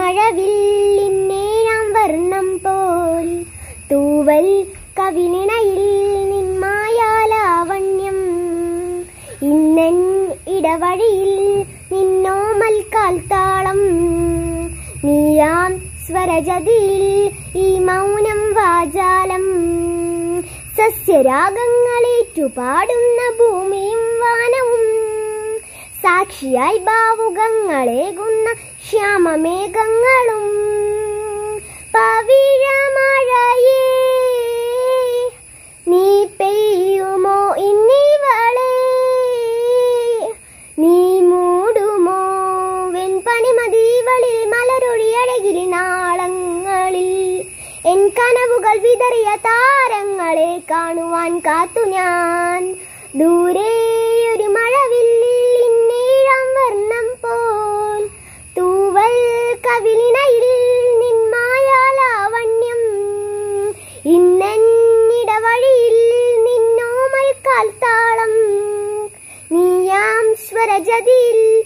മഴവില്ലിന്നേഴാം വർണ്ണം പോൽ തൂവൽ കവിളിണയിൽ നിന്മായാലാവണ്യം ഇന്നൻ ഇടവഴിയിൽ നിന്നോമൽ കാൽത്താളം നീയാം സ്വരജതിയിൽ ഈ മൗനം വാചാലം സസ്യരാഗങ്ങളേറ്റുപാടുന്ന ഭൂമിയും വാനവും സാക്ഷിയായി ഭാവുകങ്ങളേകുന്ന ശ്യാമമേഘങ്ങളും പവിഴമഴയേ നീ പെയ്യുമോ ഇന്നിവളെ നീ മൂടുമോ വെൺപണിമതിവളിൽ മലരൊഴിയഴകിൽ നാളങ്ങളിൽ എൻ കനവുകൾ വിതറിയ താരങ്ങളെ കാണുവാൻ കാത്തു ഞാൻ ദൂരെയൊരു മഴവില്ലിന്നേഴാം വർണ്ണം പോൽ തൂവൽ കവിളിണയിൽ നിന്മായാലാവണ്യം ഇന്നന്നിടവഴിയിൽ നിന്നോമൽ കാൽത്താളം നീയാം സ്വരജതിയിൽ